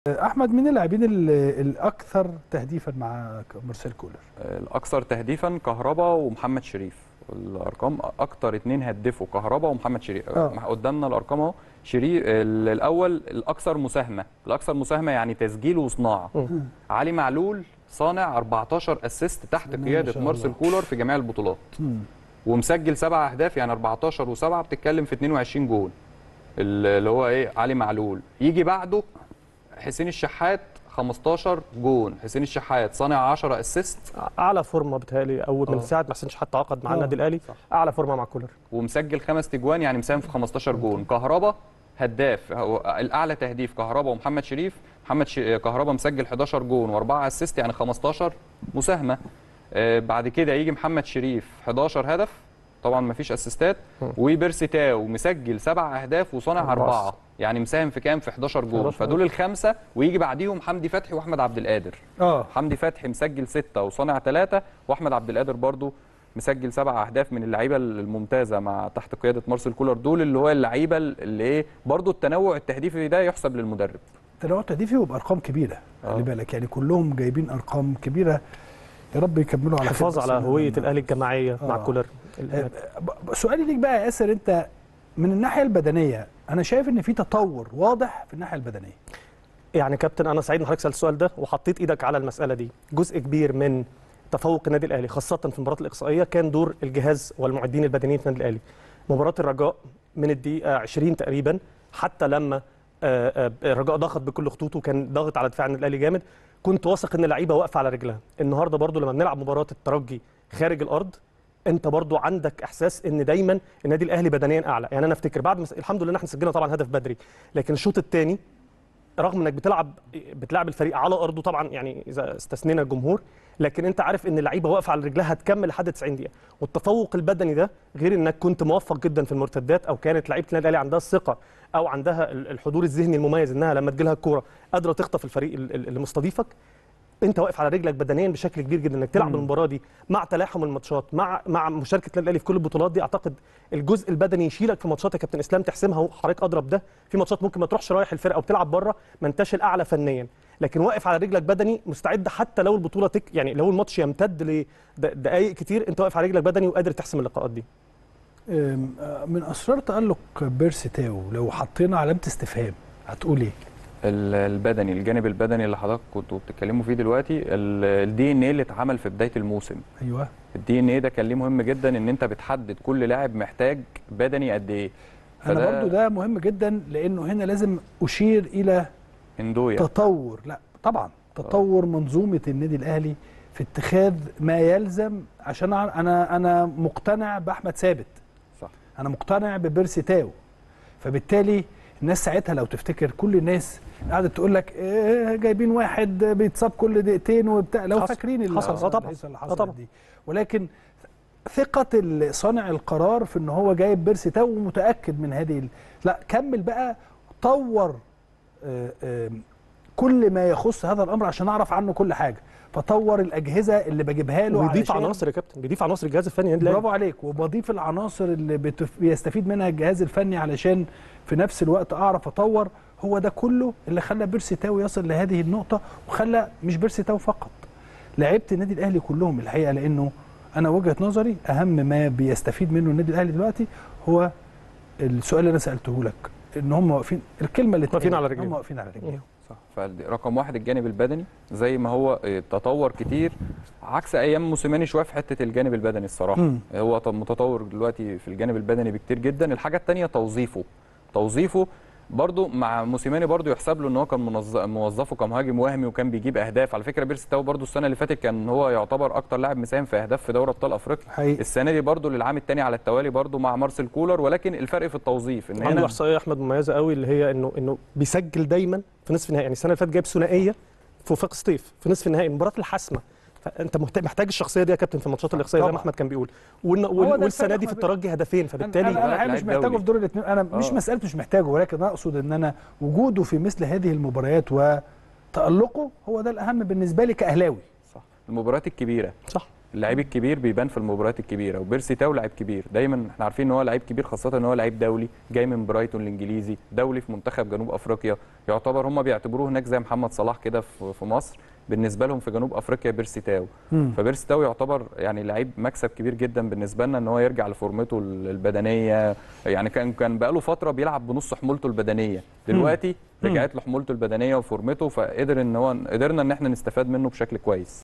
احمد، مين اللاعبين الاكثر تهديفا مع مارسيل كولر؟ الاكثر تهديفا كهربا ومحمد شريف. الارقام اكتر اتنين هدفوا كهربا ومحمد شريف. قدامنا الارقام اهو. شريف الاول الاكثر مساهمه يعني تسجيل وصناعه. علي معلول صانع 14 اسيست تحت قياده مارسيل كولر في جميع البطولات. ومسجل 7 اهداف، يعني 14 و7 بتتكلم في 22 جول. اللي هو ايه؟ علي معلول. يجي بعده حسين الشحات 15 جون. حسين الشحات صانع 10 اسيست، اعلى فورمه بتهيألي اول من ساعه ما حسين الشحات تعاقد مع النادي الاهلي. اعلى فورمه مع كولر، ومسجل 5 تجوان، يعني مساهم في 15 جون. كهربا هداف، هو الاعلى تهديف كهربا ومحمد شريف. كهربا مسجل 11 جون و4 اسيست، يعني 15 مساهمه. بعد كده يجي محمد شريف 11 هدف، طبعا ما فيش اسيستات. وبيرسي تاو مسجل 7 اهداف وصانع 4، يعني مساهم في كام؟ في 11 جول. فدول الخمسه. ويجي بعديهم حمدي فتحي واحمد عبد القادر. حمدي فتحي مسجل 6 وصانع 3، واحمد عبد القادر برضو مسجل 7 اهداف، من اللعيبه الممتازه مع تحت قياده مارسيل كولر. دول اللي هو اللعيبه اللي ايه، برضو التنوع التهديفي ده يحسب للمدرب. التنوع التهديفي وبارقام كبيره، خلي بالك، يعني كلهم جايبين ارقام كبيره. يا رب يكملوا على حفاظ على هويه الاهلي الجماعيه مع كولر. سؤالي ليك بقى يا ياسر، انت من الناحيه البدنيه انا شايف ان في تطور واضح في الناحيه البدنيه. يعني كابتن، انا سعيد ان حضرتك سالت السؤال ده وحطيت ايدك على المساله دي. جزء كبير من تفوق النادي الاهلي خاصه في المباريات الاقصائيه كان دور الجهاز والمعدين البدنيين في النادي الاهلي. مباراه الرجاء من الدقيقه 20 تقريبا، حتى لما الرجاء ضغط بكل خطوطه، كان ضاغط على دفاع النادي الاهلي جامد، كنت واثق ان اللعيبه واقفه على رجلها. النهارده برضو لما بنلعب مباراه الترجي خارج الارض، انت برضو عندك احساس ان دايما النادي الاهلي بدنيا اعلى. يعني انا افتكر بعد الحمد لله احنا سجلنا طبعا هدف بدري، لكن الشوط الثاني رغم انك بتلعب الفريق على ارضه طبعا، يعني اذا استثنينا الجمهور، لكن انت عارف ان اللعيبه واقفه على رجلها هتكمل لحد 90 دقيقه. والتفوق البدني ده، غير انك كنت موفق جدا في المرتدات، او كانت لعيبه النادي الاهلي عندها الثقه او عندها الحضور الذهني المميز انها لما تجيلها الكوره قادره تخطف الفريق اللي مستضيفك. انت واقف على رجلك بدنيا بشكل كبير جدا، انك تلعب المباراه دي مع تلاحم الماتشات، مع مشاركه النادي الاهلي في كل البطولات دي. اعتقد الجزء البدني يشيلك في ماتشات يا كابتن اسلام تحسمها، وحضرتك اضرب ده في ماتشات ممكن ما تروحش رايح الفرقه وبتلعب بره، ما انتش الاعلى فنيا، لكن واقف على رجلك بدني مستعد حتى لو البطوله يعني لو الماتش يمتد لدقائق كتير، انت واقف على رجلك بدني وقادر تحسم اللقاءات دي. من اسرار تالق بيرسي تاو لو حطينا علامه استفهام هتقول ايه؟ البدني، الجانب البدني اللي حضرتك كنتوا بتتكلموا فيه دلوقتي، الدي ان ايه اللي اتعمل في بدايه الموسم. ايوه، الدي ان ايه ده كان ليه مهم جدا، ان انت بتحدد كل لاعب محتاج بدني قد ايه. انا برضو ده مهم جدا، لانه هنا لازم اشير الى تطور، لا طبعا تطور منظومه النادي الاهلي في اتخاذ ما يلزم. عشان انا مقتنع باحمد ثابت، صح، انا مقتنع ببيرسي تاو، فبالتالي الناس ساعتها لو تفتكر كل الناس قعدت تقول لك إيه جايبين واحد بيتصاب كل دقيقتين وبتاع، لو فاكرين اللي حصل دي. ولكن ثقة صانع القرار في ان هو جايب بيرسي تاو ومتأكد من هذه لا كمل بقى، طور كل ما يخص هذا الامر عشان اعرف عنه كل حاجة، فطور الاجهزه اللي بجيبها له، وبيضيف عناصر يا كابتن، بيضيف عناصر الجهاز الفني. برافو عليك، وبضيف العناصر اللي بيستفيد منها الجهاز الفني علشان في نفس الوقت اعرف اطور. هو ده كله اللي خلى بيرسي تاو يصل لهذه النقطه، وخلى مش بيرسي تاو فقط، لعيبه النادي الاهلي كلهم الحقيقه. لانه انا وجهه نظري اهم ما بيستفيد منه النادي الاهلي دلوقتي هو السؤال اللي انا سالته لك، ان هم واقفين، الكلمه اللي واقفين على رجليهم، هم واقفين على رجليهم. صح. فرقم واحد الجانب البدني، زي ما هو تطور كتير عكس ايام موسيماني شويه في حته الجانب البدني الصراحه. هو متطور دلوقتي في الجانب البدني بكتير جدا. الحاجه الثانيه توظيفه برضو مع موسيماني برضو يحسب له ان هو كان موظفه كمهاجم وهمي وكان بيجيب اهداف. على فكره بيرسي تاو برضو السنه اللي فاتت كان هو يعتبر اكتر لاعب مساهم في اهداف في دوري ابطال افريقيا. السنه دي برضو للعام الثاني على التوالي برضو مع مارسيل كولر، ولكن الفرق في التوظيف ان عنده احصائيه احمد مميزه قوي، اللي هي انه بيسجل دايما في نصف النهائي. يعني السنه اللي فاتت جايب ثنائيه في وفاق سطيف في نصف النهائي، المباراه الحاسمه. فانت محتاج الشخصيه دي يا كابتن في الماتشات الاقصائيه زي ما احمد كان بيقول. والسنه دي في الترجي هدفين، فبالتالي انا مش محتاجه في دور الاثنين. انا مش مساله مش محتاجه، ولكن انا اقصد ان انا وجوده في مثل هذه المباريات وتالقه هو ده الاهم بالنسبه لي كاهلاوي. صح، المباريات الكبيره. صح. اللعيب الكبير بيبان في المباريات الكبيره، وبيرسي تاو لعيب كبير دايما، احنا عارفين ان هو لعيب كبير، خاصه ان هو لعيب دولي جاي من برايتون الانجليزي، دولي في منتخب جنوب افريقيا، يعتبر هم بيعتبروه هناك زي محمد صلاح كده في مصر، بالنسبه لهم في جنوب افريقيا بيرسي تاو. فبيرسي تاو يعتبر يعني لعيب مكسب كبير جدا بالنسبه لنا ان هو يرجع لفورمته البدنيه، يعني كان بقاله فتره بيلعب بنص حمولته البدنيه، دلوقتي رجعت له حمولته البدنيه وفورمته، فقدر ان هو قدرنا ان احنا نستفاد منه بشكل كويس.